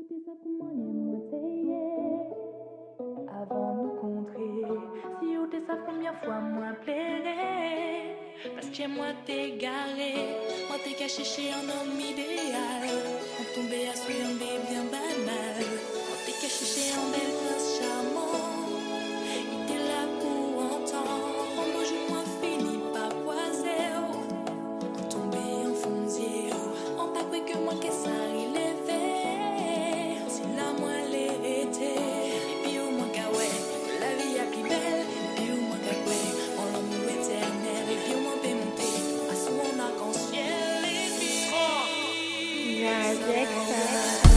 te sa pou manye mwen teye avant nous contrer. Si ou te sa combien fois moi plairait. Parce que moi t'es garé, moi t'es caché chez un homme idéal. On tombait à suivre un bébé bien banal. Moi t'es caché chez un bel prince charmant. Il était là pour entendre. En beau jour, moi fini par poiser. On tombait en fonzier. On pas cru que moi que ça relevait. Si la moi l'était. Et puis au moins qu'à ouais, la vie a plus belle. Et puis au moins qu'à ouais, on l'amour éternel. Et puis au moins peut monter. À sous on a conscience. Et puis. Jack